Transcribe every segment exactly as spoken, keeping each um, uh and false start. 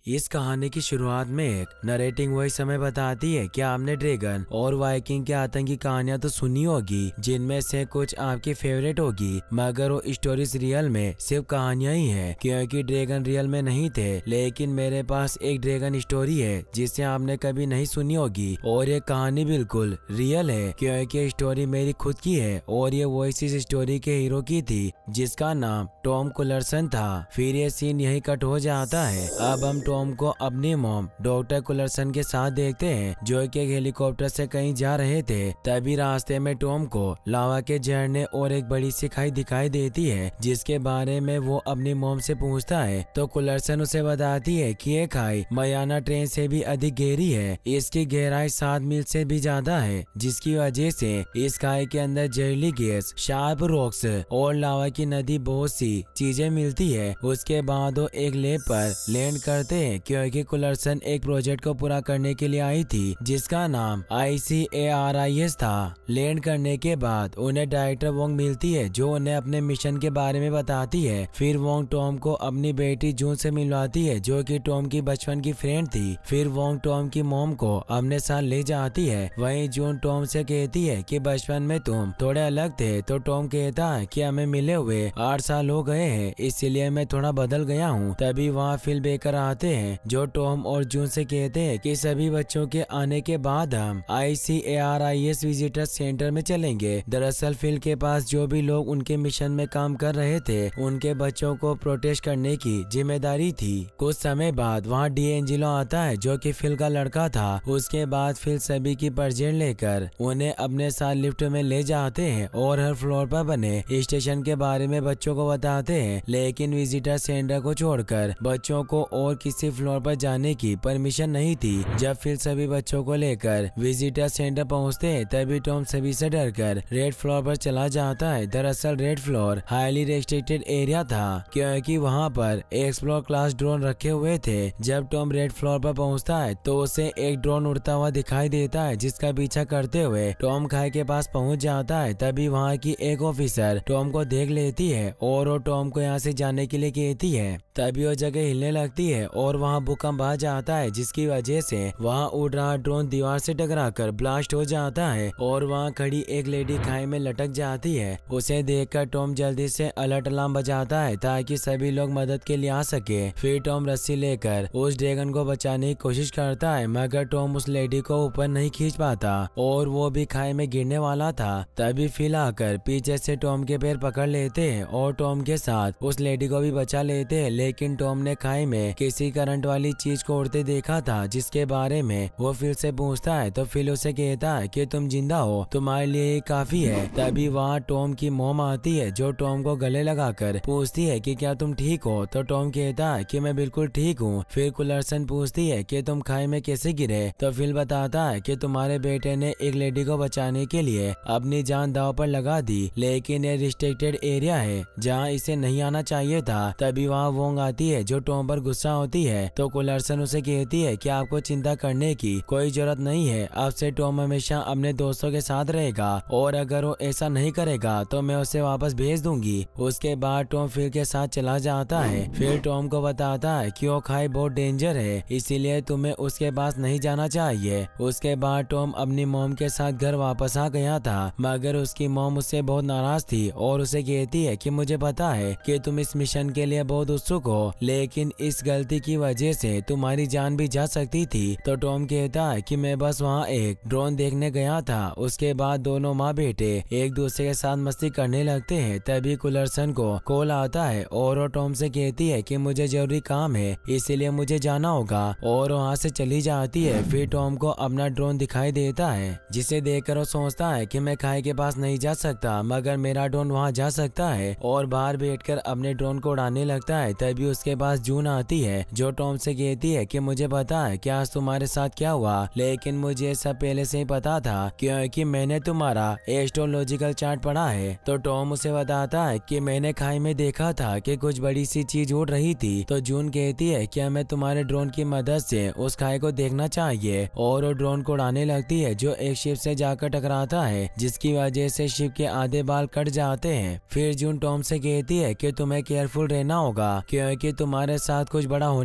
इस कहानी की शुरुआत में एक नरेटिंग वॉइस हमें बताती है कि आपने ड्रैगन और वाइकिंग की आतंकी कहानियां तो सुनी होगी, जिनमें से कुछ आपकी फेवरेट होगी, मगर वो स्टोरीज रियल में सिर्फ कहानियां ही हैं, क्योंकि ड्रैगन रियल में नहीं थे। लेकिन मेरे पास एक ड्रैगन स्टोरी है जिसे आपने कभी नहीं सुनी होगी, और ये कहानी बिल्कुल रियल है क्योंकि स्टोरी मेरी खुद की है और ये वॉइस इस स्टोरी के हीरो की थी जिसका नाम टॉम कुलरसन था। फिर ये सीन यही कट हो जाता है। अब हम टॉम को अपनी मॉम डॉक्टर कुलरसन के साथ देखते हैं, जो कि एक हेलीकॉप्टर से कहीं जा रहे थे। तभी रास्ते में टॉम को लावा के झरने और एक बड़ी सी खाई दिखाई देती है, जिसके बारे में वो अपनी मॉम से पूछता है तो कुलरसन उसे बताती है कि ये खाई मयाना ट्रेन से भी अधिक गहरी है। इसकी गहराई सात मील से भी ज्यादा है, जिसकी वजह से इस खाई के अंदर जहरीली गैस, शार्प रॉक्स और लावा की नदी बहुत सी चीजें मिलती है। उसके बाद वो एक लेप पर लैंड करते हैं क्योंकि कुलरसन एक प्रोजेक्ट को पूरा करने के लिए आई थी जिसका नाम I C A R I S था। लैंड करने के बाद उन्हें डायरेक्टर वोंग मिलती है जो उन्हें अपने मिशन के बारे में बताती है। फिर वोंग टॉम को अपनी बेटी जून से मिलवाती है जो कि टॉम की बचपन की फ्रेंड थी। फिर वोंग टॉम की मॉम को अपने साथ ले जाती है। वहीं जून टॉम से कहती है कि बचपन में तुम थोड़े अलग थे, तो टॉम कहता है कि हमें मिले हुए आठ साल हो गए हैं, इसलिए मैं थोड़ा बदल गया हूँ। तभी वहाँ फिल बेकर आते हैं जो टॉम और जून से कहते हैं कि सभी बच्चों के आने के बाद हम I C A R I S visitor centre में चलेंगे। दरअसल फिल के पास जो भी लोग उनके मिशन में काम कर रहे थे उनके बच्चों को प्रोटेस्ट करने की जिम्मेदारी थी। कुछ समय बाद वहाँ डी एंजिलो आता है जो कि फिल का लड़का था। उसके बाद फिल सभी की पर्जेंट लेकर उन्हें अपने साथ लिफ्ट में ले जाते हैं और हर फ्लोर पर बने स्टेशन के बारे में बच्चों को बताते हैं, लेकिन विजिटर सेंटर को छोड़कर बच्चों को और किसी फ्लोर पर जाने की परमिशन नहीं थी। जब फिर सभी बच्चों को लेकर विजिटर सेंटर पहुंचते हैं तभी टॉम सभी से डरकर रेड फ्लोर पर चला जाता है। दरअसल red floor highly restricted area था क्योंकि वहां पर एक्सप्लोर क्लास ड्रोन रखे हुए थे। जब टॉम रेड फ्लोर पर पहुंचता है तो उसे एक ड्रोन उड़ता हुआ दिखाई देता है जिसका पीछा करते हुए टॉम खाई के पास पहुंच जाता है। तभी वहाँ की एक ऑफिसर टॉम को देख लेती है और वो टॉम को यहाँ से जाने के लिए कहती है। तभी वो जगह हिलने लगती है और वहाँ भूकंप आ जाता है, जिसकी वजह से वहाँ उड़ रहा ड्रोन दीवार से टकराकर ब्लास्ट हो जाता है और वहाँ खड़ी एक लेडी खाई में लटक जाती है। उसे देखकर टॉम जल्दी से अलर्ट अलार्म बजाता है ताकि सभी लोग मदद के लिए आ सके। फिर टॉम रस्सी लेकर उस ड्रैगन को बचाने की कोशिश करता है, मगर टॉम उस लेडी को ऊपर नहीं खींच पाता और वो भी खाई में गिरने वाला था। तभी फिल आकर पीछे से टॉम के पैर पकड़ लेते हैं और टॉम के साथ उस लेडी को भी बचा लेते हैं। लेकिन टॉम ने खाई में किसी करंट वाली चीज को उड़ते देखा था जिसके बारे में वो फिल से पूछता है तो फिल उसे कहता है कि तुम जिंदा हो, तुम्हारे लिए काफी है। तभी वहाँ टॉम की मॉम आती है जो टॉम को गले लगाकर पूछती है कि क्या तुम ठीक हो, तो टॉम कहता है कि मैं बिल्कुल ठीक हूँ। फिर कुलरसन पूछती है कि तुम खाई में कैसे गिरे, तो फिल बताता है कि तुम्हारे बेटे ने एक लेडी को बचाने के लिए अपनी जान दांव पर लगा दी, लेकिन ये रिस्ट्रिक्टेड एरिया है जहाँ इसे नहीं आना चाहिए था। तभी वहाँ वोंग आती है जो टॉम पर गुस्सा होती है, तो कुलरसन उसे कहती है कि आपको चिंता करने की कोई जरूरत नहीं है, अब से टॉम हमेशा अपने दोस्तों के साथ रहेगा और अगर वो ऐसा नहीं करेगा तो मैं उसे वापस भेज दूंगी। उसके बाद टॉम फिल के साथ चला जाता है। फिर टॉम को बताता है कि वो खाई बहुत डेंजर है, इसीलिए तुम्हें उसके पास नहीं जाना चाहिए। उसके बाद टॉम अपनी मॉम के साथ घर वापस आ गया था, मगर उसकी मॉम उससे बहुत नाराज थी और उसे कहती है कि मुझे पता है कि तुम इस मिशन के लिए बहुत उत्सुक हो, लेकिन इस गलती की वजह से तुम्हारी जान भी जा सकती थी। तो टॉम कहता है कि मैं बस वहाँ एक ड्रोन देखने गया था। उसके बाद दोनों माँ बेटे एक दूसरे के साथ मस्ती करने लगते हैं। तभी कुलरसन को कॉल आता है और वो टॉम से कहती है कि मुझे जरूरी काम है, इसीलिए मुझे जाना होगा, और वहाँ से चली जाती है। फिर टॉम को अपना ड्रोन दिखाई देता है जिसे देखकर वो सोचता है कि मैं खाई के पास नहीं जा सकता, मगर मेरा ड्रोन वहाँ जा सकता है, और बाहर बैठकर अपने ड्रोन को उड़ाने लगता है। तभी उसके पास जून आती है जो टॉम से कहती है कि मुझे पता है कि आज तुम्हारे साथ क्या हुआ, लेकिन मुझे सब पहले से ही पता था क्योंकि मैंने तुम्हारा एस्ट्रोलॉजिकल चार्ट पढ़ा है। तो टॉम उसे बताता है कि मैंने खाई में देखा था कि कुछ बड़ी सी चीज उड़ रही थी। तो जून कहती है कि हमें तुम्हारे ड्रोन की मदद से उस खाई को देखना चाहिए, और वो ड्रोन को उड़ाने लगती है जो एक शिप से जाकर टकराता है, जिसकी वजह से शिप के आधे बाल कट जाते हैं। फिर जून टॉम से कहती है कि तुम्हें केयरफुल रहना होगा क्योंकि तुम्हारे साथ कुछ बड़ा होने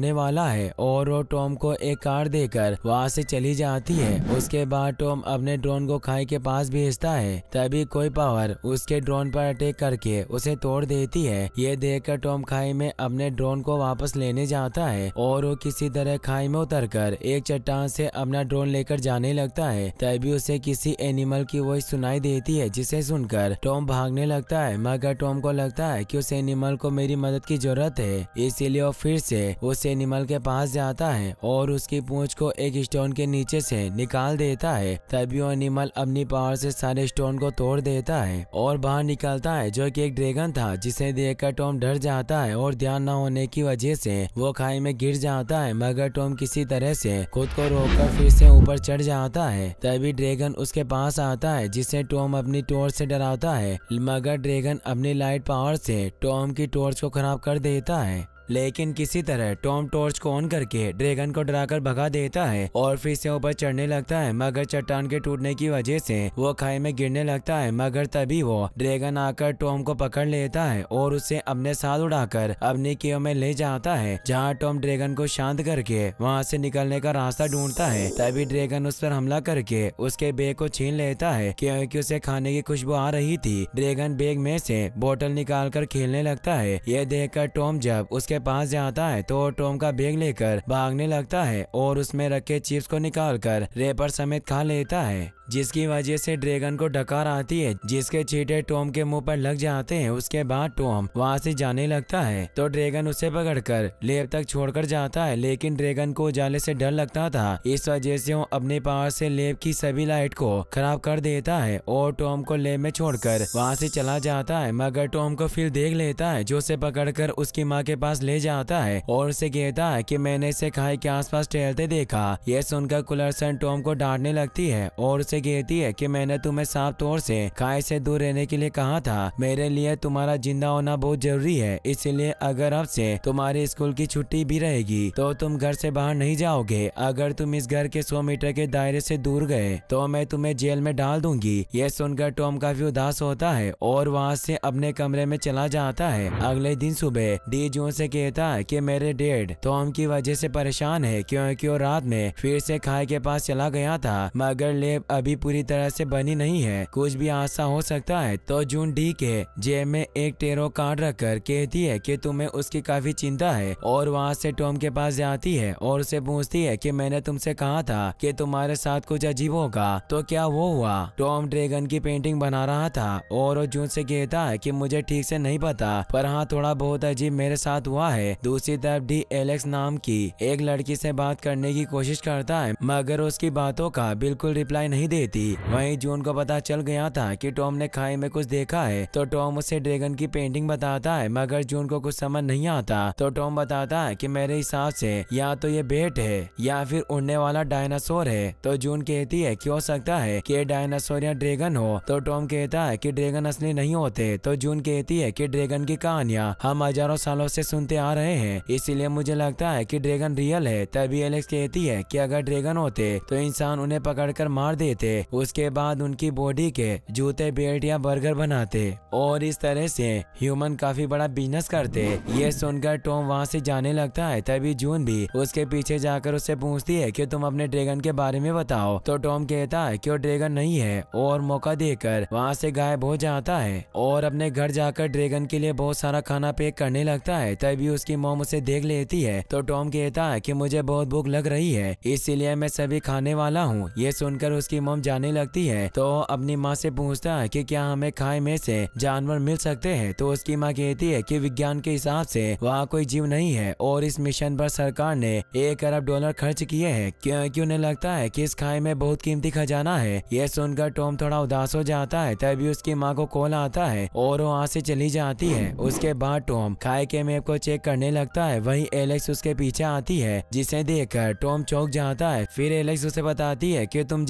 होने वाला है और वो टॉम को एक कार देकर वहाँ से चली जाती है। उसके बाद टॉम अपने ड्रोन को खाई के पास भेजता है, तभी कोई पावर उसके ड्रोन पर अटैक करके उसे तोड़ देती है। ये देखकर टॉम खाई में अपने ड्रोन को वापस लेने जाता है और वो किसी तरह खाई में उतरकर एक चट्टान से अपना ड्रोन लेकर जाने लगता है। तभी उसे किसी एनिमल की वॉइस सुनाई देती है, जिसे सुनकर टॉम भागने लगता है, मगर टॉम को लगता है कि उस एनिमल को मेरी मदद की जरूरत है, इसीलिए वो फिर से उस एनिमल के पास जाता है और उसकी पूंछ को एक स्टोन के नीचे से निकाल देता है। तभी वो एनिमल अपनी पावर से सारे स्टोन को तोड़ देता है और बाहर निकलता है, जो कि एक ड्रैगन था, जिसे देखकर टॉम डर जाता है और ध्यान न होने की वजह से वो खाई में गिर जाता है। मगर टॉम किसी तरह से खुद को रोककर फिर से ऊपर चढ़ जाता है। तभी ड्रैगन उसके पास आता है, जिसे टॉम अपनी टॉर्च से डराता है, मगर ड्रैगन अपनी लाइट पावर से टॉम की टॉर्च को खराब कर देता है। लेकिन किसी तरह टॉम टॉर्च को ऑन करके ड्रैगन को डराकर भगा देता है और फिर से ऊपर चढ़ने लगता है, मगर चट्टान के टूटने की वजह से वो खाई में गिरने लगता है। मगर तभी वो ड्रैगन आकर टॉम को पकड़ लेता है और उसे अपने साथ उड़ाकर अपनी केव में ले जाता है, जहाँ टॉम ड्रैगन को शांत करके वहाँ से निकलने का रास्ता ढूंढता है। तभी ड्रैगन उस पर हमला करके उसके बैग को छीन लेता है, क्योंकि उसे खाने की खुशबू आ रही थी। ड्रैगन बैग में से बोतल निकाल कर खेलने लगता है। यह देखकर टॉम जब उसके पास जाता है तो टॉम का बैग लेकर भागने लगता है और उसमें रखे चिप्स को निकालकर रेपर समेत खा लेता है, जिसकी वजह से ड्रैगन को डकार आती है, जिसके छींटे टॉम के मुंह पर लग जाते हैं। उसके बाद टॉम वहां से जाने लगता है तो ड्रैगन उसे पकड़कर लैब तक छोड़कर जाता है, लेकिन ड्रैगन को उजाले से डर लगता था, इस वजह से वो अपने पावर से लैब की सभी लाइट को खराब कर देता है और टॉम को लैब में छोड़कर वहां से चला जाता है। मगर टॉम को फिर देख लेता है, जो उसे पकड़कर उसकी माँ के पास ले जाता है और उसे कहता है कि मैंने इसे खाई के आसपास टहलते देखा। यह सुनकर कुलरसन टॉम को डांटने लगती है और उसे कहती है कि मैंने तुम्हें साफ तौर से खाई से दूर रहने के लिए कहा था। मेरे लिए तुम्हारा जिंदा होना बहुत जरूरी है, इसलिए अगर अब से तुम्हारी स्कूल की छुट्टी भी रहेगी तो तुम घर से बाहर नहीं जाओगे। अगर तुम इस घर के सौ मीटर के दायरे से दूर गए तो मैं तुम्हें जेल में डाल दूंगी। यह सुनकर टॉम काफी उदास होता है और वहाँ से अपने कमरे में चला जाता है। अगले दिन सुबह डी जून से कहता है कि मेरे डैड टॉम की वजह से परेशान है, क्योंकि वो रात में फिर से खाई के पास चला गया था, मगर लैब अभी पूरी तरह से बनी नहीं है, कुछ भी हादसा हो सकता है। तो जून डी के जेब में एक टेरो कार्ड रखकर कहती है कि तुम्हें उसकी काफी चिंता है और वहाँ से टॉम के पास जाती है और उसे पूछती है कि मैंने तुमसे कहा था कि तुम्हारे साथ कुछ अजीब होगा, तो क्या वो हुआ? टॉम ड्रैगन की पेंटिंग बना रहा था और वो जून से कहता है कि मुझे ठीक से नहीं पता, पर हाँ थोड़ा बहुत अजीब मेरे साथ हुआ है। दूसरी तरफ डी एलेक्स नाम की एक लड़की से बात करने की कोशिश करता है, मगर उसकी बातों का बिल्कुल रिप्लाई नहीं देती। वहीं जून को पता चल गया था कि टॉम ने खाई में कुछ देखा है, तो टॉम उसे ड्रैगन की पेंटिंग बताता है, मगर जून को कुछ समझ नहीं आता। तो टॉम बताता है कि मेरे हिसाब से या तो ये बेट है या फिर उड़ने वाला डायनासोर है। तो जून कहती है कि हो सकता है कि डायनासोर या ड्रैगन हो। तो टॉम कहता है कि ड्रैगन असली नहीं होते। तो जून कहती है कि ड्रैगन की कहानियां हम हजारों सालों से सुनते आ रहे हैं, इसीलिए मुझे लगता है कि ड्रैगन रियल है। तभी एलेक्स कहती है कि अगर ड्रैगन होते तो इंसान उन्हें पकड़कर मार देते, उसके बाद उनकी बॉडी के जूते, बेल्ट या बर्गर बनाते और इस तरह से ह्यूमन काफी बड़ा बिजनेस करते। ये सुनकर टॉम वहाँ से जाने लगता है। तभी जून भी उसके पीछे जाकर उससे पूछती है कि तुम अपने ड्रैगन के बारे में बताओ। तो टॉम कहता है कि वो ड्रैगन नहीं है और मौका देकर वहाँ से गायब हो जाता है और अपने घर जाकर ड्रैगन के लिए बहुत सारा खाना पैक करने लगता है। तभी उसकी मॉम उसे देख लेती है। तो टॉम कहता है कि मुझे बहुत भूख लग रही है, इसीलिए मैं सभी खाने वाला हूँ। ये सुनकर उसकी मॉम जाने लगती है तो अपनी माँ से पूछता है कि क्या हमें खाई में से जानवर मिल सकते हैं। तो उसकी माँ कहती है कि विज्ञान के हिसाब से वहाँ कोई जीव नहीं है और इस मिशन पर सरकार ने एक अरब डॉलर खर्च किए हैं, क्योंकि उन्हें लगता है कि इस खाई में बहुत कीमती खजाना है। यह सुनकर टॉम थोड़ा उदास हो जाता है। तभी उसकी माँ को कॉल आता है और वो वहाँ से चली जाती है। उसके बाद टॉम खाई के मैप को चेक करने लगता है। वहीं एलेक्स उसके पीछे आती है, जिसे देखकर टॉम चौंक जाता है। फिर एलेक्स उसे बताती है कि तुम जिन मैप को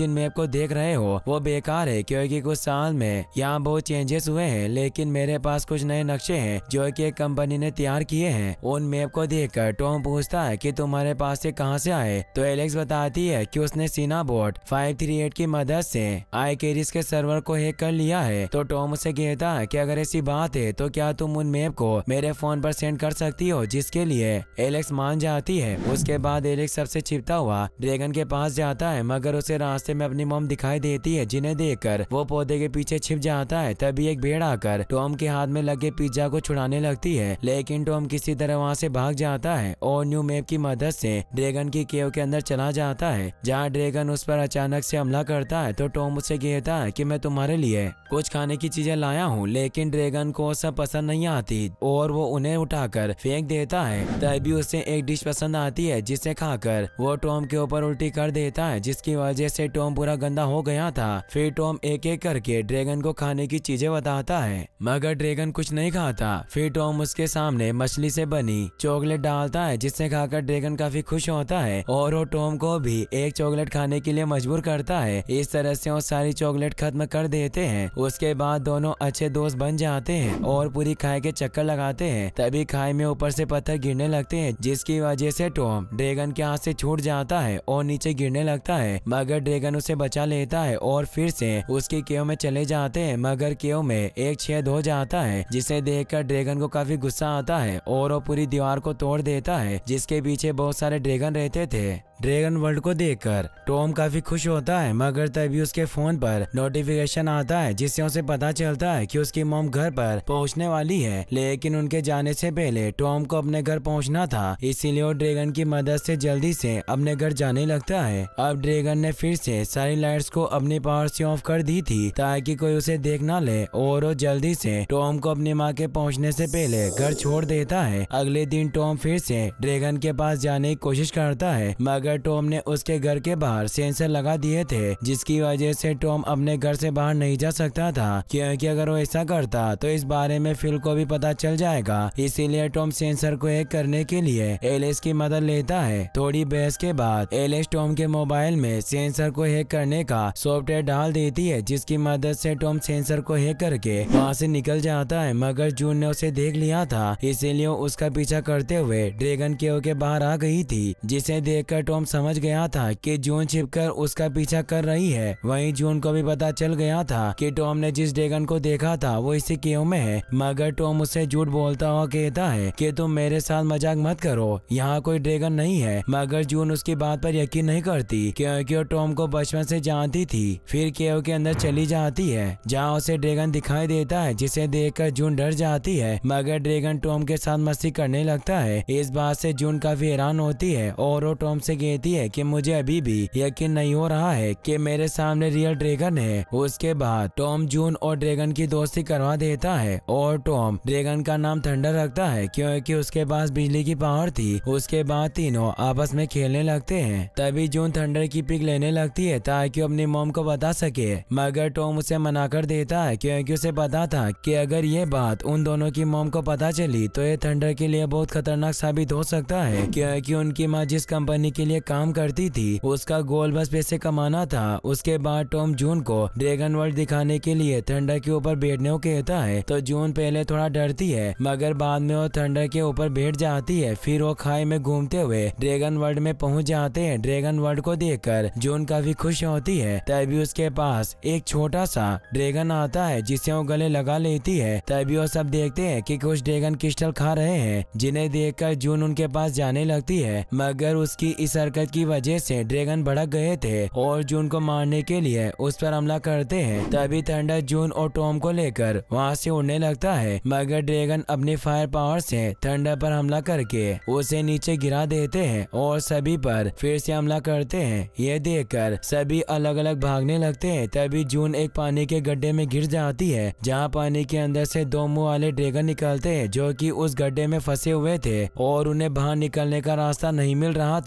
देख रहे हो वो बेकार है, क्योंकि कुछ साल में यहाँ बहुत चेंजेस हुए हैं, लेकिन मेरे पास कुछ नए नक्शे हैं जो कि एक कंपनी ने तैयार किए हैं। उन मैप को देखकर टॉम पूछता है कि तुम्हारे पास से कहां से आए, तो एलेक्स बताती है कि उसने सीनाबोट फाइव थ्री एट की मदद से आईकेरिस के सर्वर को हैक कर लिया है। तो टॉम उसे कहता है कि अगर ऐसी बात है तो क्या तुम उन मैप को मेरे फोन पर सेंड कर सकती हो, जिसके लिए एलेक्स मान जाती है। उसके बाद एलेक्स सबसे छिपता हुआ ड्रैगन के पास जाता है, मगर उसे रास्ते में अपनी मॉम दिखाई देती है, जिन्हें देखकर वो पौधे के पीछे छिप जाता है। तभी एक भेड़ आकर टॉम के हाथ में लगे पिज्जा को छुड़ाने लगती है, लेकिन टॉम किसी तरह वहाँ से भाग जाता है और न्यू मैप की मदद से ड्रैगन की केव के अंदर चला जाता है, जहाँ ड्रैगन उस पर अचानक से हमला करता है। तो टॉम उससे कहता है कि मैं तुम्हारे लिए कुछ खाने की चीजें लाया हूँ, लेकिन ड्रैगन को सब पसंद नहीं आती और वो उन्हें उठाकर फेंक देता है। तभी उसे एक डिश पसंद आती है, जिसे खाकर वो टॉम के ऊपर उल्टी कर देता है, जिसकी वजह से टॉम पूरा गंदा हो गया था। फिर टॉम एक एक करके ड्रैगन को खाने की चीजें बताता है, मगर ड्रैगन कुछ नहीं खाता। फिर टॉम उसके सामने मछली से बनी चॉकलेट डालता है, जिससे खाकर ड्रैगन काफी खुश होता है और वो टॉम को भी एक चॉकलेट खाने के लिए मजबूर करता है। इस तरह से वो सारी चॉकलेट खत्म कर देते हैं। उसके बाद दोनों अच्छे दोस्त बन जाते हैं और पूरी खाई के चक्कर लगाते हैं। तभी खाई में ऊपर से पत्थर गिरने लगते हैं, जिसकी वजह से टॉम ड्रैगन के हाथ से छूट जाता है और नीचे गिरने लगता है, मगर ड्रैगन उसे बचा लेता है और फिर से उसकी केव में चले जाते हैं। मगर केव में एक छेद हो जाता है, जिसे देखकर ड्रैगन को काफी गुस्सा आता है और वो पूरी दीवार को तोड़ देता है, जिसके पीछे बहुत सारे ड्रैगन रहते थे। ड्रैगन वर्ल्ड को देखकर टॉम काफी खुश होता है, मगर तभी उसके फोन पर नोटिफिकेशन आता है, जिससे उसे पता चलता है कि उसकी मॉम घर पर पहुंचने वाली है। लेकिन उनके जाने से पहले टॉम को अपने घर पहुंचना था, इसीलिए वो ड्रैगन की मदद से जल्दी से अपने घर जाने लगता है। अब ड्रैगन ने फिर से सारी लाइट्स को अपनी पावर से ऑफ कर दी थी, ताकि कोई उसे देख ना ले, और वो जल्दी से टॉम को अपनी माँ के पहुँचने से पहले घर छोड़ देता है। अगले दिन टॉम फिर से ड्रैगन के पास जाने की कोशिश करता है, मगर टॉम ने उसके घर के बाहर सेंसर लगा दिए थे, जिसकी वजह से टॉम अपने घर से बाहर नहीं जा सकता था, क्योंकि अगर वो ऐसा करता तो इस बारे में फिल को भी पता चल जाएगा। इसीलिए टॉम सेंसर को हैक करने के लिए एलेक्स की मदद लेता है। थोड़ी बहस के बाद एलेक्स टॉम के मोबाइल में सेंसर को हैक करने का सॉफ्टवेयर डाल देती है, जिसकी मदद से टॉम सेंसर को हैक करके वहाँ से निकल जाता है। मगर जून ने उसे देख लिया था, इसीलिए उसका पीछा करते हुए ड्रैगन केव के बाहर आ गई थी, जिसे देखकर टॉम समझ गया था कि जून छिपकर उसका पीछा कर रही है। वहीं जून को भी पता चल गया था कि टॉम ने जिस ड्रैगन को देखा था वो इसी केव में है, मगर टॉम उससे झूठ बोलता हुआ कहता है कि तुम मेरे साथ मजाक मत करो, यहाँ कोई ड्रैगन नहीं है। मगर जून उसकी बात पर यकीन नहीं करती, क्योंकि वो टॉम को बचपन से जानती थी। फिर केव के अंदर चली जाती है, जहाँ उसे ड्रैगन दिखाई देता है, जिसे देखकर जून डर जाती है, मगर ड्रैगन टॉम के साथ मस्ती करने लगता है। इस बात से जून काफी हैरान होती है और वो टॉम से कहती है कि मुझे अभी भी यकीन नहीं हो रहा है कि मेरे सामने रियल ड्रैगन है। उसके बाद टॉम जून और ड्रैगन की दोस्ती करवा देता है और टॉम ड्रैगन का नाम थंडर रखता है, क्योंकि उसके पास बिजली की पावर थी। उसके बाद तीनों आपस में खेलने लगते हैं। तभी जून थंडर की पिक लेने लगती है ताकि अपनी मॉम को बता सके, मगर टॉम उसे मना कर देता है, क्योंकि उसे पता था कि अगर ये बात उन दोनों की मॉम को पता चली तो ये थंडर के लिए बहुत खतरनाक साबित हो सकता है, क्योंकि उनकी माँ जिस कंपनी के लिए काम करती थी उसका गोल बस पैसे कमाना था। उसके बाद टॉम जून को ड्रैगन वर्ल्ड दिखाने के लिए थंडर के ऊपर बैठने को कहता है, तो जून पहले थोड़ा डरती है, मगर बाद में वो थंडर के ऊपर बैठ जाती है। फिर वो खाई में घूमते हुए ड्रैगन वर्ल्ड में पहुंच जाते हैं। ड्रैगन वर्ल्ड को देखकर जून काफी खुश होती है। तभी उसके पास एक छोटा सा ड्रैगन आता है, जिसे वो गले लगा लेती है। तभी वो सब देखते हैं कि कुछ ड्रैगन क्रिस्टल खा रहे हैं, जिन्हें देखकर जून उनके पास जाने लगती है, मगर उसकी इस हरकत की वजह से ड्रैगन भड़क गए थे और जून को मारने के लिए उस पर हमला करते हैं। तभी थंडर जून और टॉम को लेकर वहाँ से उड़ने लगता है, मगर ड्रैगन अपनी फायर पावर से थंडर पर हमला करके उसे नीचे गिरा देते हैं और सभी पर फिर से हमला करते हैं। ये देखकर सभी अलग अलग भागने लगते हैं। तभी जून एक पानी के गड्ढे में गिर जाती है, जहाँ पानी के अंदर से दो मुंह वाले ड्रैगन निकलते हैं, जो कि उस गड्ढे में फंसे हुए थे और उन्हें बाहर निकलने का रास्ता नहीं मिल रहा था।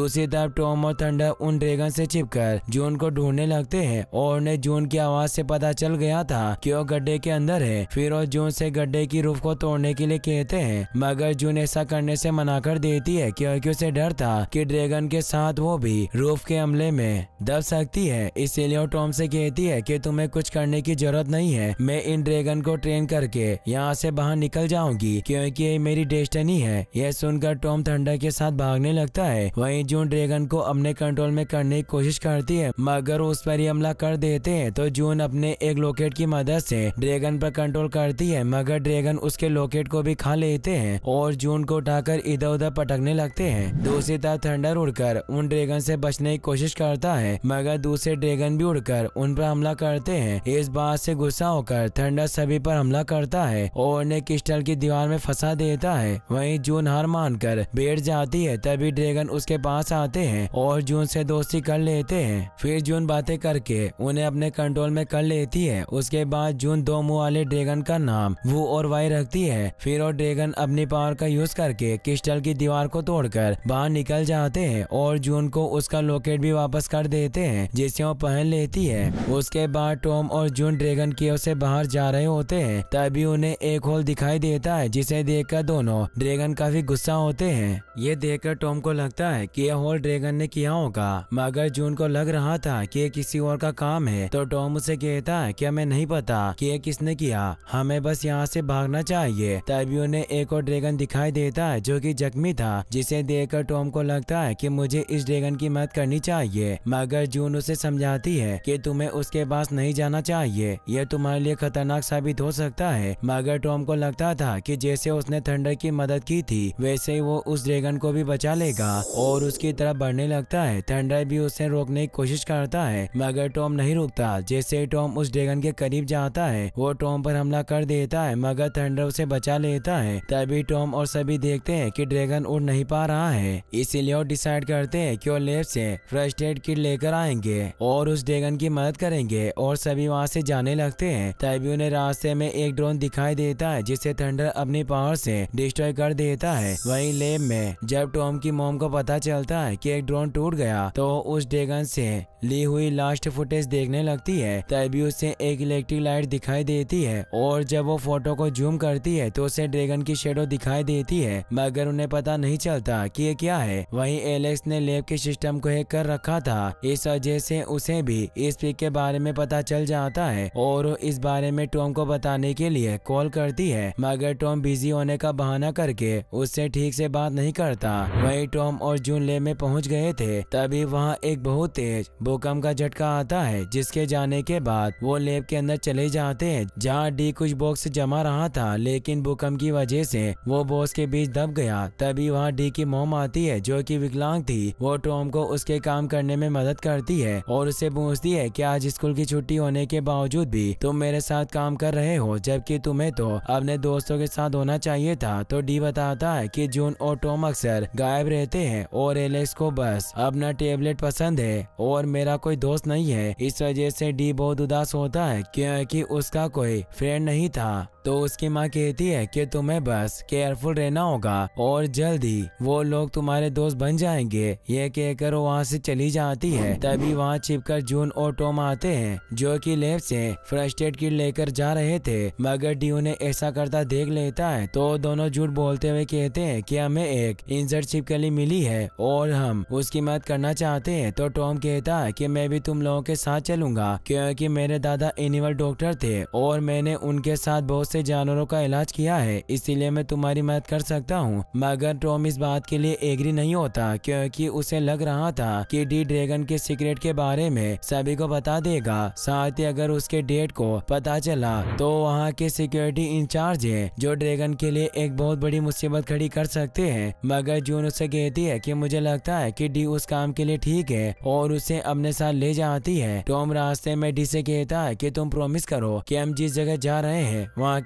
दूसरी तरफ टॉम और थंडर उन ड्रैगन से छिपकर जून को ढूंढने लगते हैं और उन्हें जून की आवाज से पता चल गया था कि वो गड्ढे के अंदर है। फिर वो जून से गड्ढे की रूफ को तोड़ने के लिए कहते हैं, मगर जून ऐसा करने से मना कर देती है क्योंकि उसे डर था कि ड्रैगन के साथ वो भी रूफ के हमले में दब सकती है। इसीलिए वो टॉम से कहती है कि तुम्हें कुछ करने की जरूरत नहीं है, मैं इन ड्रैगन को ट्रेन करके यहाँ से बाहर निकल जाऊंगी क्योंकि ये मेरी डेस्टिनी है। यह सुनकर टॉम थंडर के साथ भागने लगता है। वहीं जून ड्रैगन को अपने कंट्रोल में करने की कोशिश करती है, मगर उस पर ही हमला कर देते हैं। तो जून अपने एक लॉकेट की मदद से ड्रैगन पर कंट्रोल करती है, मगर ड्रैगन उसके लॉकेट को भी खा लेते हैं और जून को उठाकर इधर उधर पटकने लगते हैं। दूसरी तरफ थंडर उड़कर उन ड्रैगन से बचने की कोशिश करता है, मगर दूसरे ड्रैगन भी उड़कर उन पर हमला करते हैं। इस बात से गुस्सा होकर थंडर सभी पर हमला करता है और उन्हें क्रिस्टल की दीवार में फंसा देता है। वहीं जून हार मानकर बैठ जाती है। तभी ड्रैगन उसके पास आते हैं और जून से दोस्ती कर लेते हैं। फिर जून बातें करके उन्हें अपने कंट्रोल में कर लेती है। उसके बाद जून दो मुंह वाले ड्रैगन का नाम वू और वाई रखती है। फिर वो ड्रैगन अपनी पावर का यूज करके क्रिस्टल की दीवार को तोड़कर बाहर निकल जाते हैं और जून को उसका लॉकेट भी वापस कर देते हैं, जिसे वो पहन लेती है। उसके बाद टॉम और जून ड्रैगन की ओर से बाहर जा रहे होते हैं। तभी उन्हें एक होल दिखाई देता है, जिसे देखकर दोनों ड्रैगन काफी गुस्सा होते हैं। ये देखकर टॉम को लगता है कि यह होल ड्रैगन ने किया होगा, मगर जून को लग रहा था कि ये किसी और का काम है। तो टॉम उसे कहता है कि हमें नहीं पता कि ये किसने किया, हमें बस यहाँ से भागना चाहिए। तभी उन्हें एक और ड्रैगन दिखाई देता है जो कि जख्मी था, जिसे देखकर टॉम को लगता है कि मुझे इस ड्रैगन की मदद करनी चाहिए। मगर जून उसे समझाती है कि तुम्हें उसके पास नहीं जाना चाहिए, यह तुम्हारे लिए खतरनाक साबित हो सकता है। मगर टॉम को लगता था कि जैसे उसने थंडर की मदद की थी वैसे ही वो उस ड्रैगन को भी बचा लेगा और उसकी तरफ बढ़ने लगता है। थंडर भी उसे रोकने की कोशिश करता है, मगर टॉम नहीं रुकता। जैसे ही टॉम उस ड्रैगन के करीब जाता है वो टॉम पर हमला कर देता है, मगर थंडर उसे बचा लेता है। तभी टॉम और सभी देखते हैं कि ड्रैगन उड़ नहीं पा रहा है, इसीलिए वो डिसाइड करते हैं कि वो लेब से फर्स्ट एड किट लेकर आएंगे और उस ड्रैगन की मदद करेंगे और सभी वहाँ से जाने लगते हैं। तभी उन्हें रास्ते में एक ड्रोन दिखाई देता है, जिसे थंडर अपनी पावर से डिस्ट्रॉय कर देता है। वहीं लेब में जब टॉम की मॉम को पता चलता है कि एक ड्रोन टूट गया तो उस ड्रैगन से ली हुई लास्ट फुटेज देखने लगती है। तभी उसे एक इलेक्ट्रिक लाइट दिखाई देती है और जब वो फोटो को जूम करती है तो उसे ड्रैगन की शेडो दिखाई देती है, मगर उन्हें पता नहीं चलता कि ये क्या है। वहीं एलेक्स ने लैब के सिस्टम को हैक कर रखा था, इस वजह से उसे भी इस पिक के बारे में पता चल जाता है और इस बारे में टॉम को बताने के लिए कॉल करती है, मगर टॉम बिजी होने का बहाना करके उससे ठीक से बात नहीं करता। वहीं टॉम और जून लैब में पहुंच गए थे। तभी वहां एक बहुत तेज भूकंप का झटका आता है, जिसके जाने के बाद वो लैब के अंदर चले जाते हैं जहां डी कुछ बॉक्स जमा रहा था, लेकिन भूकंप की वजह से वो बॉक्स के बीच दब गया। तभी वहां डी की मॉम आती है जो कि विकलांग थी। वो टॉम को उसके काम करने में मदद करती है और उसे पूछती है कि आज स्कूल की छुट्टी होने के बावजूद भी तुम मेरे साथ काम कर रहे हो, जबकि तुम्हें तो अपने दोस्तों के साथ होना चाहिए था। तो डी बताता है कि जून और टॉम अक्सर गायब रहते हैं और एलेक्स को बस अपना टेबलेट पसंद है और मेरा कोई दोस्त नहीं है। इस वजह से डी बहुत उदास होता है क्योंकि उसका कोई फ्रेंड नहीं था। तो उसकी माँ कहती है कि तुम्हें बस केयरफुल रहना होगा और जल्दी वो लोग तुम्हारे दोस्त बन जाएंगे। ये कहकर वो वहाँ से चली जाती है। तभी वहाँ छिपकर जून और टॉम आते हैं जो कि लैब से फर्स्ट एड किट लेकर जा रहे थे, मगर डी उन्हें ऐसा करता देख लेता है। तो दोनों झूठ बोलते हुए कहते हैं कि हमें एक इंजर्ड छिपकली मिली है और हम उसकी मदद करना चाहते हैं। तो टॉम कहता है कि मैं भी तुम लोगों के साथ चलूंगा क्योंकि मेरे दादा एनिमल डॉक्टर थे और मैंने उनके साथ बहुत से जानवरों का इलाज किया है, इसीलिए मैं तुम्हारी मदद कर सकता हूँ। मगर टॉम इस बात के लिए एग्री नहीं होता क्योंकि उसे लग रहा था कि डी ड्रैगन के सीक्रेट के बारे में सभी को बता देगा। साथ ही अगर उसके डेट को पता चला तो वहाँ के सिक्योरिटी इंचार्ज है जो ड्रैगन के लिए एक बहुत बड़ी मुसीबत खड़ी कर सकते हैं। मगर जून उससे कहती है कि मुझे लगता है कि डी उस काम के लिए ठीक है और उसे अपने साथ ले जाती है। टॉम रास्ते में डी से कहता है कि तुम प्रॉमिस करो कि हम जिस जगह जा रहे हैं वहाँ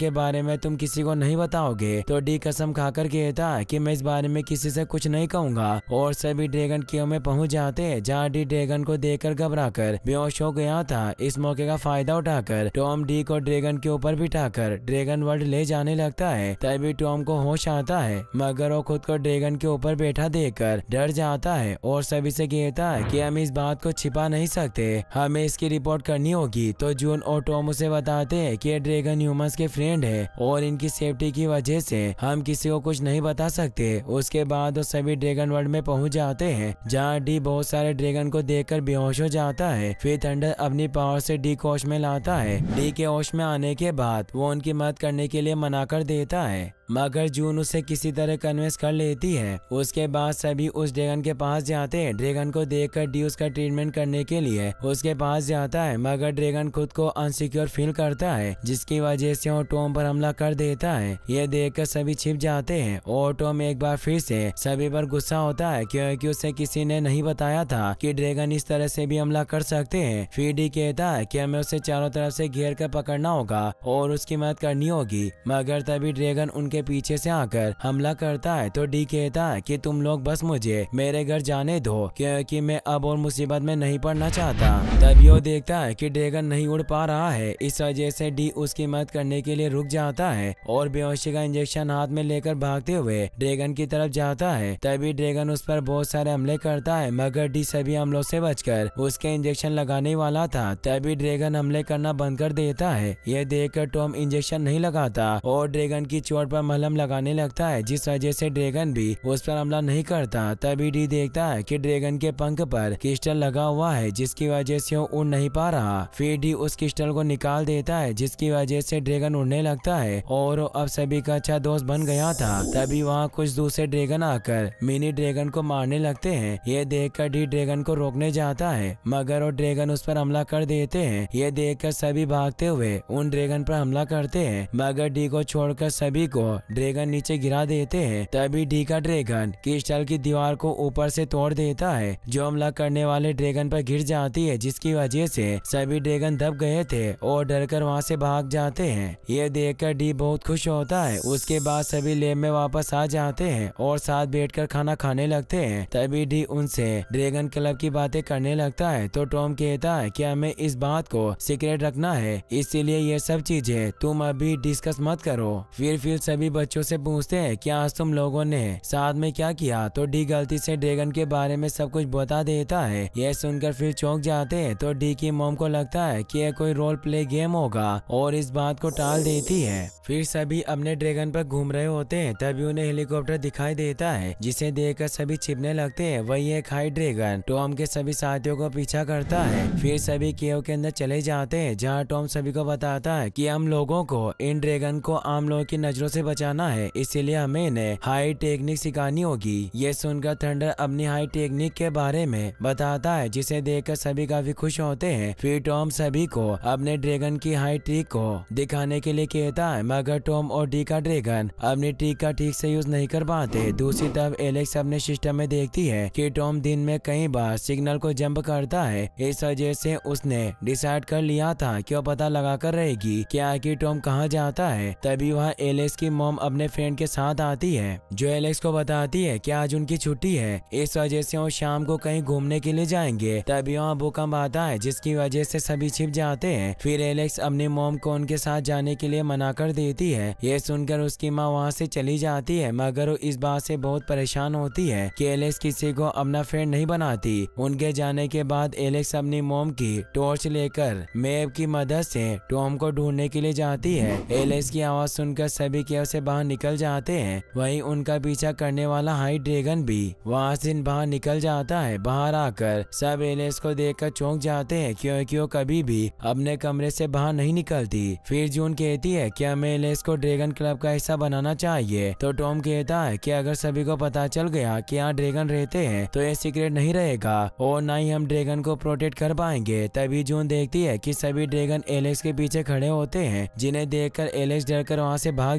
के बारे में तुम किसी को नहीं बताओगे। तो डी कसम खाकर कहता है कि मैं इस बारे में किसी से कुछ नहीं कहूंगा और सभी ड्रैगन केव में पहुंच जाते हैं, जहाँ डी ड्रैगन को देखकर घबराकर बेहोश हो गया था। इस मौके का फायदा उठाकर टॉम डी को ड्रैगन के ऊपर बिठाकर ड्रैगन वर्ल्ड ले जाने लगता है। तभी टॉम को होश आता है, मगर वो खुद को ड्रैगन के ऊपर बैठा देखकर डर जाता है और सभी से कहता है कि हम इस बात को छिपा नहीं सकते, हमें इसकी रिपोर्ट करनी होगी। तो जून और टॉम उसे बताते हैं कि ड्रैगन ह्यूमंस के फ्रेंड है और इनकी सेफ्टी की वजह से हम किसी को कुछ नहीं बता सकते। उसके बाद वो सभी ड्रैगन वर्ल्ड में पहुंच जाते हैं, जहाँ डी बहुत सारे ड्रैगन को देखकर बेहोश हो जाता है। फिर थंडर अपनी पावर से डी को होश में लाता है। डी के होश में आने के बाद वो उनकी मदद करने के लिए मना कर देता है, मगर जून उसे किसी तरह कन्विंस कर लेती है। उसके बाद सभी उस ड्रैगन के पास जाते हैं। ड्रैगन को देखकर डी उसका ट्रीटमेंट करने के लिए उसके पास जाता है, मगर ड्रैगन खुद को अनसिक्योर फील करता है, जिसकी वजह से वो टॉम पर हमला कर देता है। ये देखकर सभी छिप जाते हैं और टॉम एक बार फिर से सभी पर गुस्सा होता है, क्योंकि उसे किसी ने नहीं बताया था कि ड्रैगन इस तरह से भी हमला कर सकते हैं। फिर डी कहता है कि हमें उसे चारों तरफ से घेर कर पकड़ना होगा और उसकी मदद करनी होगी, मगर तभी ड्रैगन उनके पीछे से आकर हमला करता है। तो डी कहता है कि तुम लोग बस मुझे मेरे घर जाने दो, क्योंकि मैं अब और मुसीबत में नहीं पड़ना चाहता। तभी वो देखता है कि ड्रैगन नहीं उड़ पा रहा है, इस वजह से डी उसकी मदद करने के लिए रुक जाता है और बेहोशी का इंजेक्शन हाथ में लेकर भागते हुए ड्रैगन की तरफ जाता है। तभी ड्रैगन उस पर बहुत सारे हमले करता है, मगर डी सभी हमलों से बचकर उसके इंजेक्शन लगाने वाला था। तभी ड्रैगन हमले करना बंद कर देता है। यह देखकर टॉम इंजेक्शन नहीं लगाता और ड्रैगन की चोट पर मलहम लगाने लगता है, जिस वजह से ड्रैगन भी उस पर हमला नहीं करता। तभी डी देखता है कि ड्रैगन के पंख पर क्रिस्टल लगा हुआ है, जिसकी वजह से वो उड़ नहीं पा रहा। फिर डी उस क्रिस्टल को निकाल देता है, जिसकी वजह से ड्रैगन उड़ने लगता है और वो अब सभी का अच्छा दोस्त बन गया था। तभी वहाँ कुछ दूसरे ड्रैगन आकर मिनी ड्रैगन को मारने लगते हैं। ये देखकर डी ड्रैगन को रोकने जाता है, मगर वो ड्रैगन उस पर हमला कर देते हैं। ये देखकर सभी भागते हुए उन ड्रैगन पर हमला करते हैं, मगर डी को छोड़कर सभी को ड्रैगन नीचे गिरा देते हैं। तभी डी का ड्रैगन क्रिस्टल की दीवार को ऊपर से तोड़ देता है, जो हमला करने वाले ड्रैगन पर गिर जाती है, जिसकी वजह से सभी ड्रैगन दब गए थे और डरकर वहां से भाग जाते हैं। ये देखकर डी बहुत खुश होता है। उसके बाद सभी लैब में वापस आ जाते हैं और साथ बैठकर खाना खाने लगते हैं। तभी डी उनसे ड्रैगन क्लब की बातें करने लगता है। तो टॉम कहता है कि हमें इस बात को सीक्रेट रखना है, इसीलिए ये सब चीजें तुम अभी डिस्कस मत करो। फिर फिर सभी बच्चों से पूछते हैं कि आज तुम लोगों ने साथ में क्या किया। तो डी गलती से ड्रैगन के बारे में सब कुछ बता देता है। यह सुनकर फिर चौंक जाते हैं। तो डी की मॉम को लगता है कि यह कोई रोल प्ले गेम होगा और इस बात को टाल देती है। फिर सभी अपने ड्रैगन पर घूम रहे होते हैं। तभी उन्हें हेलीकॉप्टर दिखाई देता है, जिसे देखकर सभी छिपने लगते हैं। वही एक हाई ड्रैगन टॉम के सभी साथियों को पीछा करता है। फिर सभी केव के अंदर चले जाते हैं, जहाँ टॉम सभी को बताता है कि हम लोगों को इन ड्रैगन को आम लोगों की नजरों से बचाना है, इसीलिए हमें इन्हें हाई टेक्निक सिखानी होगी। ये सुनकर थंडर अपनी हाई टेक्निक के बारे में बताता है, जिसे देखकर सभी काफी खुश होते हैं। फिर टॉम सभी को अपने ड्रैगन की हाई ट्रिक को दिखाने के लिए कहता है, मगर टॉम और डी का ड्रैगन अपनी ट्रिक का ठीक से यूज नहीं कर पाते। दूसरी तरफ एलेक्स अपने सिस्टम में देखती है कि टॉम दिन में कई बार सिग्नल को जंप करता है। इस वजह से उसने डिसाइड कर लिया था कि वो पता लगा कर रहेगी कि आखिर टॉम कहाँ जाता है। तभी वहाँ एलेक्स की मॉम अपने फ्रेंड के साथ आती है, जो एलेक्स को बताती है कि आज उनकी छुट्टी है, इस वजह से वो शाम को कहीं घूमने के लिए जाएंगे। तभी वहाँ भूकंप आता है, जिसकी वजह से सभी छिप जाते हैं। फिर एलेक्स अपनी मॉम को उनके साथ जाने के लिए मना कर देती है। ये सुनकर उसकी माँ वहाँ से चली जाती है, मगर वो इस बात से बहुत परेशान होती है कि एलेक्स किसी को अपना फ्रेंड नहीं बनाती। उनके जाने के बाद एलेक्स अपनी मॉम की टॉर्च लेकर मैप की मदद से टॉम को ढूंढने के लिए जाती है। एलेक्स की आवाज सुनकर सभी केव से बाहर निकल जाते हैं। वहीं उनका पीछा करने वाला हाई ड्रैगन भी वहाँ से बाहर निकल जाता है। बाहर आकर सब एलेक्स को देखकर चौंक जाते हैं, क्योंकि वो कभी भी अपने कमरे से बाहर नहीं निकलती। फिर जून कहती है कि हमें एलेक्स को ड्रैगन क्लब का हिस्सा बनाना चाहिए। तो टॉम कहता है कि अगर सभी को पता चल गया कि यहाँ ड्रैगन रहते हैं तो ये सीक्रेट नहीं रहेगा और न ही हम ड्रैगन को प्रोटेक्ट कर पाएंगे। तभी जून देखती है कि सभी ड्रैगन एलेक्स के पीछे खड़े होते हैं, जिन्हें देखकर एलेक्स डरकर वहाँ से भाग जाती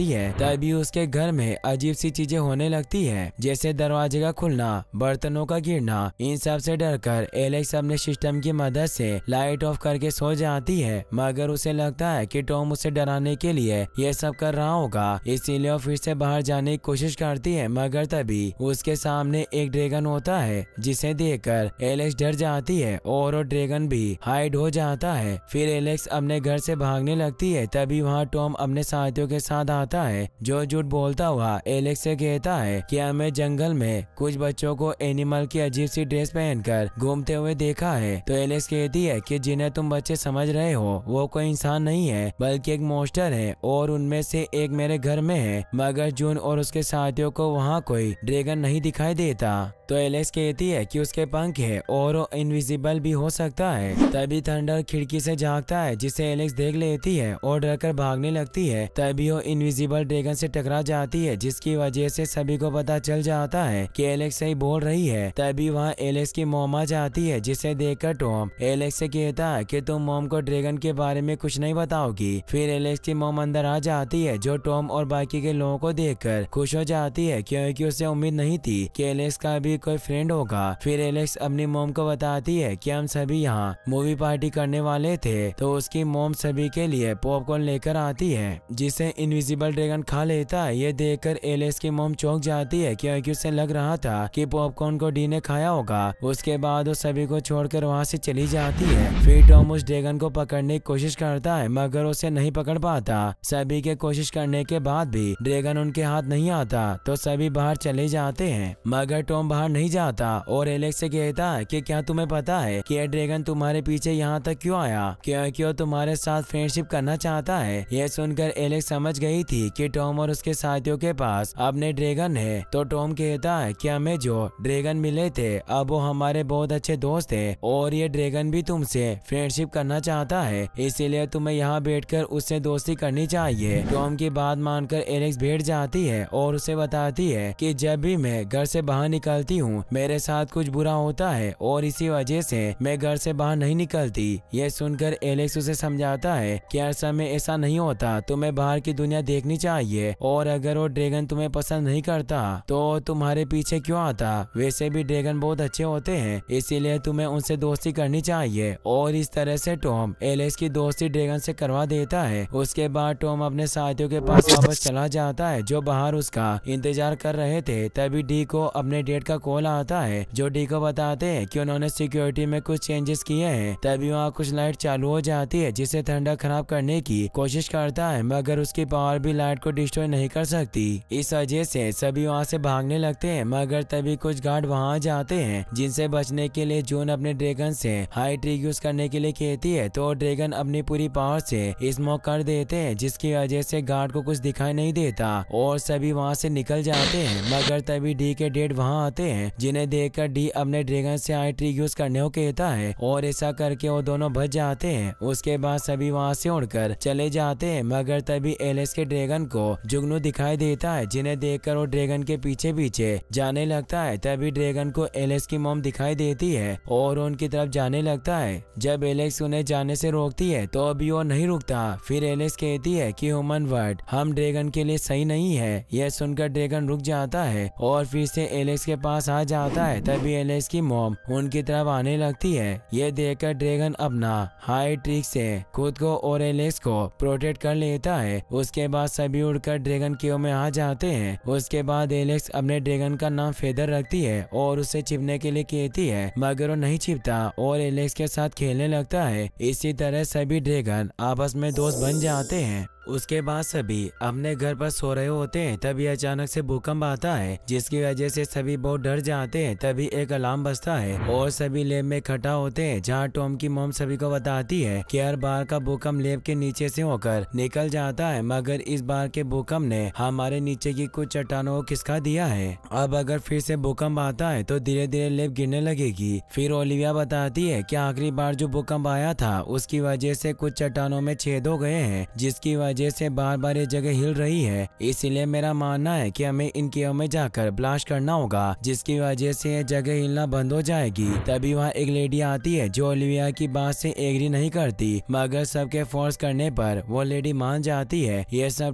है तभी उसके घर में अजीब सी चीजें होने लगती है, जैसे दरवाजे का खुलना, बर्तनों का गिरना। इन सब से डरकर एलेक्स अपने सिस्टम की मदद से लाइट ऑफ करके सो जाती है, मगर उसे लगता है कि टॉम उसे डराने के लिए ये सब कर रहा होगा, इसीलिए वो फिर से बाहर जाने की कोशिश करती है। मगर तभी उसके सामने एक ड्रैगन होता है, जिसे देखकर एलेक्स डर जाती है और वो ड्रैगन भी हाइड हो जाता है। फिर एलेक्स अपने घर से भागने लगती है, तभी वहाँ टॉम अपने साथियों के साथ आता है, जो झूठ बोलता हुआ एलेक्स से कहता है कि हमें जंगल में कुछ बच्चों को एनिमल की अजीब सी ड्रेस पहनकर घूमते हुए देखा है। तो एलेक्स कहती है कि जिन्हें तुम बच्चे समझ रहे हो वो कोई इंसान नहीं है बल्कि एक मॉन्स्टर है और उनमें से एक मेरे घर में है। मगर जून और उसके साथियों को वहाँ कोई ड्रैगन नहीं दिखाई देता। तो एलेक्स कहती है कि उसके पंख है और वो इनविजिबल भी हो सकता है। तभी थंडर खिड़की से झांकता है, जिसे एलेक्स देख लेती है और डरकर भागने लगती है। तभी वो इनविजिबल ड्रैगन से टकरा जाती है, जिसकी वजह से सभी को पता चल जाता है कि एलेक्स सही बोल रही है। तभी वहाँ एलेक्स की मॉम आ जाती है, जिसे देखकर टॉम एलेक्स से कहता है कि तुम मॉम को ड्रैगन के बारे में कुछ नहीं बताओगी। फिर एलेक्स की मॉम अंदर आ जाती है, जो टॉम और बाकी के लोगों को देखकर खुश हो जाती है, क्योंकि उसे उम्मीद नहीं थी कि एलेक्स का भी कोई फ्रेंड होगा। फिर एलेक्स अपनी मॉम को बताती है कि हम सभी यहाँ मूवी पार्टी करने वाले थे। तो उसकी मॉम सभी के लिए पॉपकॉर्न लेकर आती है, जिसे इनविजिबल ड्रैगन खा लेता है। ये देखकर एलेक्स की मॉम चौंक जाती है, क्योंकि उसे लग रहा था कि पॉपकॉर्न को डी ने खाया होगा। उसके बाद वो सभी को छोड़कर वहाँ से चली जाती है। फिर टॉम उस ड्रैगन को पकड़ने की कोशिश करता है, मगर उसे नहीं पकड़ पाता। सभी के कोशिश करने के बाद भी ड्रैगन उनके हाथ नहीं आता, तो सभी बाहर चले जाते हैं। मगर टॉम बाहर नहीं जाता और एलेक्स से कहता है कि क्या तुम्हें पता है कि ये ड्रैगन तुम्हारे पीछे यहाँ तक क्यों आया, क्योंकि वो तुम्हारे साथ फ्रेंडशिप करना चाहता है। यह सुनकर एलेक्स समझ गई थी कि टॉम और उसके साथियों के पास अपने ड्रैगन है। तो टॉम कहता है कि हमें जो ड्रैगन मिले थे अब वो हमारे बहुत अच्छे दोस्त है और ये ड्रैगन भी तुमसे फ्रेंडशिप करना चाहता है, इसीलिए तुम्हें यहाँ बैठकर उससे दोस्ती करनी चाहिए। टॉम की बात मानकर एलेक्स बैठ जाती है और उसे बताती है कि जब भी मैं घर से बाहर निकलती हूँ मेरे साथ कुछ बुरा होता है और इसी वजह से मैं घर से बाहर नहीं निकलती। यह सुनकर एलेक्स उसे समझाता है कि हर समय ऐसा नहीं होता, तुम्हें बाहर की दुनिया देखनी चाहिए और अगर वो ड्रैगन तुम्हें पसंद नहीं करता तो तुम्हारे पीछे क्यों आता। वैसे भी ड्रैगन बहुत अच्छे होते हैं, इसीलिए तुम्हें उनसे दोस्ती करनी चाहिए। और इस तरह से टॉम एलेक्स की दोस्ती ड्रैगन से करवा देता है। उसके बाद टॉम अपने साथियों के पास वापस चला जाता है, जो बाहर उसका इंतजार कर रहे थे। तभी डी को अपने डेट का कॉल आता है, जो डी को बताते हैं कि उन्होंने सिक्योरिटी में कुछ चेंजेस किए हैं। तभी वहाँ कुछ लाइट चालू हो जाती है, जिसे थंडर खराब करने की कोशिश करता है, मगर उसकी पावर भी लाइट को डिस्ट्रॉय नहीं कर सकती। इस वजह से सभी वहाँ से भागने लगते हैं, मगर तभी कुछ गार्ड वहाँ आ जाते हैं, जिनसे बचने के लिए जून अपने ड्रैगन से हाई ट्रिक यूज करने के लिए कहती है। तो ड्रैगन अपनी पूरी पावर से स्मोक कर देते हैं, जिसकी वजह से गार्ड को कुछ दिखाई नहीं देता और सभी वहाँ से निकल जाते हैं। मगर तभी डी के डेड वहाँ आते हैं, जिन्हें देखकर डी अपने ड्रैगन से हाई ट्रिक यूज करने को कहता है और ऐसा करके वो दोनों बच जाते हैं। उसके बाद सभी वहाँ से उड़कर चले जाते हैं, मगर तभी एलेक्स के ड्रैगन को जुगनू दिखाई देता है, जिन्हें देखकर वो ड्रैगन के पीछे पीछे जाने लगता है। तभी ड्रैगन को एलेक्स की मॉम दिखाई देती है और उनकी तरफ जाने लगता है। जब एलेक्स उन्हें जाने से रोकती है तो अभी वो नहीं रुकता। फिर एलेक्स कहती है कि ह्यूमन वर्ड हम ड्रैगन के लिए सही नहीं है। यह सुनकर ड्रैगन रुक जाता है और फिर से एलेक्स के पास आ जाता है। तभी एलेक्स की मॉम उनकी तरफ आने लगती है। यह देखकर ड्रैगन अपना हाई ट्रिक से खुद को और एलेक्स को प्रोटेक्ट कर लेता है। उसके बाद सभी उड़कर ड्रैगन केव में आ जाते हैं। उसके बाद एलेक्स अपने ड्रैगन का नाम फेदर रखती है और उसे छिपने के लिए कहती है, मगर वो नहीं छिपता और एलेक्स के साथ खेलने लगता है। इसी तरह सभी ड्रैगन आपस में दोस्त बन जाते हैं। उसके बाद सभी अपने घर पर सो रहे होते हैं, तभी अचानक से भूकंप आता है, जिसकी वजह से सभी बहुत डर जाते हैं। तभी एक अलार्म बजता है और सभी लैब में इकट्ठा होते हैं, जहां टॉम की मॉम सभी को बताती है कि हर बार का भूकंप लैब के नीचे से होकर निकल जाता है, मगर इस बार के भूकंप ने हमारे नीचे की कुछ चट्टानों को खिसका दिया है। अब अगर फिर से भूकंप आता है तो धीरे धीरे लैब गिरने लगेगी। फिर ओलिविया बताती है कि आखिरी बार जो भूकंप आया था उसकी वजह से कुछ चट्टानों में छेद हो गए हैं, जिसकी वजह से बार बार ये जगह हिल रही है। इसलिए मेरा मानना है कि हमें इन केव में जाकर ब्लास्ट करना होगा, जिसकी वजह से ये जगह हिलना बंद हो जाएगी। तभी वहाँ एक लेडी आती है जो ओलिविया की बात से एग्री नहीं करती, मगर सबके फोर्स करने पर वो लेडी मान जाती है। ये सब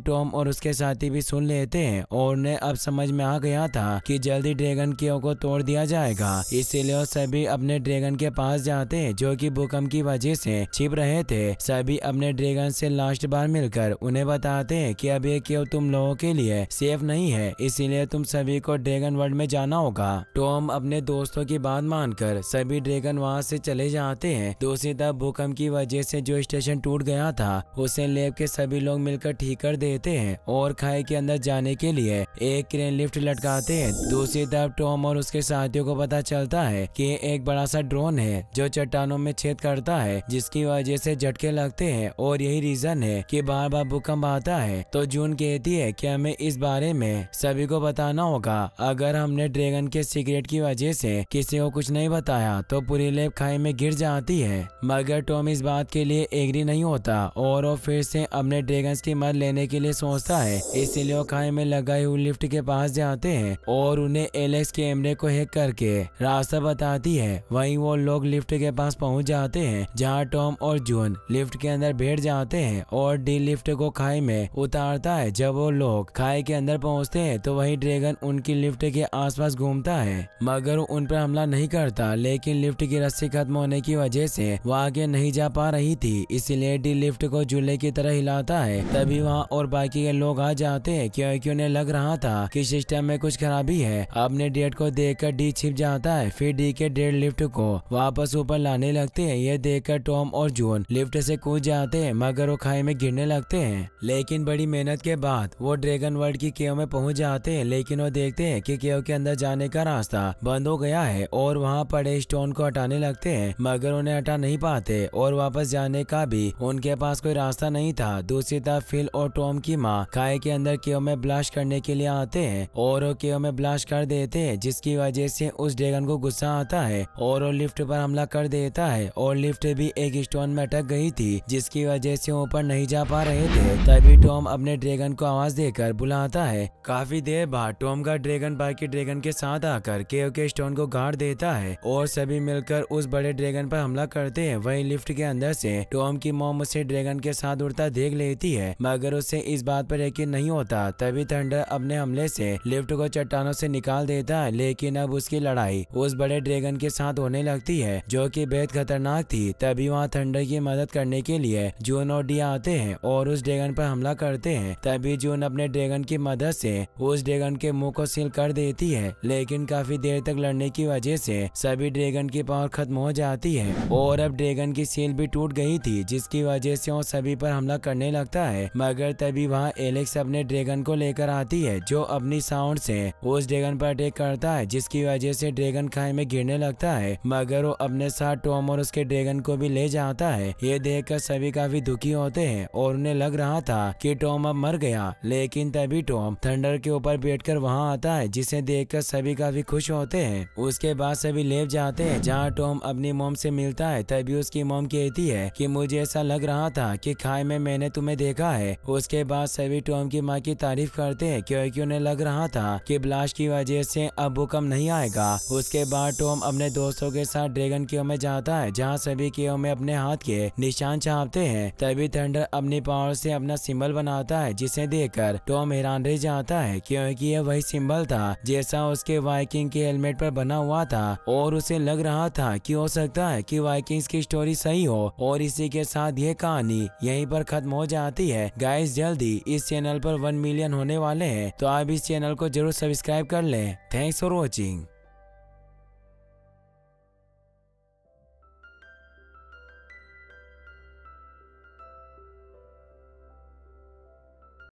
टॉम और उसके साथी भी सुन लेते हैं और उन्हें अब समझ में आ गया था कि जल्दी ड्रैगन केव को तोड़ दिया जाएगा। इसीलिए वो सभी अपने ड्रैगन के पास जाते हैं जो कि भूकंप की वजह से छिप रहे थे। सभी अपने ड्रैगन से लास्ट बार मिलकर उन्हें बताते हैं कि अब ये केव तुम लोगों के लिए सेफ नहीं है, इसीलिए तुम सभी को ड्रैगन वर्ल्ड में जाना होगा। टॉम अपने दोस्तों की बात मानकर सभी ड्रैगन वहाँ से चले जाते हैं। दूसरी तरफ भूकंप की वजह से जो स्टेशन टूट गया था उसे लैब के सभी लोग मिलकर ठीक कर देते हैं और खाई के अंदर जाने के लिए एक क्रेन लिफ्ट लटकाते हैं। दूसरी तरफ टॉम और उसके साथियों को पता चलता है कि एक बड़ा सा ड्रोन है जो चट्टानों में छेद करता है, जिसकी वजह से झटके लगते हैं और यही रीजन है कि बार बार भूकंप आता है। तो जून कहती है कि हमें इस बारे में सभी को बताना होगा। अगर हमने ड्रैगन के सीक्रेट की वजह से किसी को कुछ नहीं बताया तो पूरी लैब खाई में गिर जाती है। मगर टॉम इस बात के लिए एग्री नहीं होता और वो फिर से अपने ड्रैगन्स की मदद लेने के लिए सोचता है। इसीलिए वो खाई में लगाई हुई लिफ्ट के पास जाते हैं और उन्हें एलेक्स कैमरे को हैक करके रास्ता बताती है। वहीं वो लोग लिफ्ट के पास पहुंच जाते हैं जहां टॉम और जून लिफ्ट के अंदर बैठ जाते हैं और डी लिफ्ट को खाई में उतारता है। जब वो लोग खाई के अंदर पहुंचते हैं तो वही ड्रैगन उनकी लिफ्ट के आसपास घूमता है, मगर उन पर हमला नहीं करता। लेकिन लिफ्ट की रस्सी खत्म होने की वजह से वो आगे नहीं जा पा रही थी, इसीलिए डी लिफ्ट को झूले की तरह हिलाता है। तभी वहाँ और बाकी के लोग आ जाते हैं क्योंकि उन्हें लग रहा था कि सिस्टम में कुछ खराबी है। अपने डेड को देखकर डी छिप जाता है। फिर डी के डेड लिफ्ट को वापस ऊपर लाने लगते हैं। ये देखकर टॉम और जून लिफ्ट से कूद जाते हैं, मगर वो खाई में गिरने लगते हैं। लेकिन बड़ी मेहनत के बाद वो ड्रैगन वर्ल्ड की केव में पहुंच जाते हैं। लेकिन वो देखते हैं कि केव के अंदर जाने का रास्ता बंद हो गया है और वहाँ पड़े स्टोन को हटाने लगते हैं, मगर उन्हें हटा नहीं पाते और वापस जाने का भी उनके पास कोई रास्ता नहीं था। दूसरी तरफ फिल और टॉम की माँ खाई के अंदर केव में ब्लास्ट करने के लिए आते हैं और वो केव में ब्लास्ट कर देते हैं, जिसकी वजह से उस ड्रैगन को गुस्सा आता है और वो लिफ्ट पर हमला कर देता है और लिफ्ट भी एक स्टोन में अटक गई थी, जिसकी वजह से ऊपर नहीं जा पा रहे थे। तभी टॉम अपने ड्रैगन को आवाज देकर बुलाता है। काफी देर बाद टॉम का ड्रैगन बाकी ड्रैगन के साथ आकर केव के स्टोन को गाड़ देता है और सभी मिलकर उस बड़े ड्रैगन पर हमला करते हैं। वहीं लिफ्ट के अंदर से टॉम की मॉम उसे ड्रैगन के साथ उड़ता देख लेती है, मगर उसे इस बात पर यकीन नहीं होता। तभी थंडर अपने हमले से लिफ्ट को चट्टानों से निकाल देता है, लेकिन अब उसकी लड़ाई उस बड़े ड्रैगन के साथ होने लगती है जो कि बेहद खतरनाक थी। तभी वहाँ थंडर की मदद करने के लिए जून और डी आते हैं और उस ड्रैगन पर हमला करते हैं। तभी जून अपने ड्रैगन की मदद से उस ड्रैगन के मुंह को सील कर देती है, लेकिन काफी देर तक लड़ने की वजह से सभी ड्रैगन की पावर खत्म हो जाती है और अब ड्रैगन की सील भी टूट गई थी, जिसकी वजह से वो सभी पर हमला करने लगता है। मगर तभी वहाँ एलेक्स अपने ड्रैगन को लेकर आती है जो अपनी साउंड से उस ड्रैगन पर अटैक करता है, जिसकी वजह से ड्रैगन खाई में गिरने लगता है। मगर वो अपने साथ टॉम और उसके ड्रैगन को भी ले जाता है। ये देखकर सभी काफी दुखी होते हैं और उन्हें लग रहा था कि टॉम अब मर गया। लेकिन तभी टॉम थंडर के ऊपर बैठकर वहाँ आता है, जिसे देखकर सभी काफी खुश होते हैं। उसके बाद सभी लेब जाते हैं जहाँ टॉम अपनी मॉम से मिलता है। तभी उसकी मॉम कहती है कि मुझे ऐसा लग रहा था कि खाई में मैंने तुम्हें देखा है। उसके बाद सभी टॉम की माँ की तारीफ करते हैं क्योंकि उन्हें लग रहा था कि ब्लास्ट की वजह से अब भूकंप नहीं आएगा। उसके बाद टॉम अपने दोस्तों के साथ ड्रैगन केव में जाता है जहाँ सभी केव में अपने हाथ के निशान छापते हैं। तभी थंडर अपनी पावर से अपना सिंबल बनाता है, जिसे देखकर टॉम हैरान रह जाता है क्योंकि यह वही सिंबल था जैसा उसके वाइकिंग के हेलमेट पर बना हुआ था और उसे लग रहा था कि हो सकता है कि वाइकिंग्स की स्टोरी सही हो। और इसी के साथ ये कहानी यहीं पर खत्म हो जाती है। गाइस जल्दी इस चैनल पर वन मिलियन होने वाले हैं, तो आप इस चैनल को जरूर सब्सक्राइब कर लें। Thanks for watching.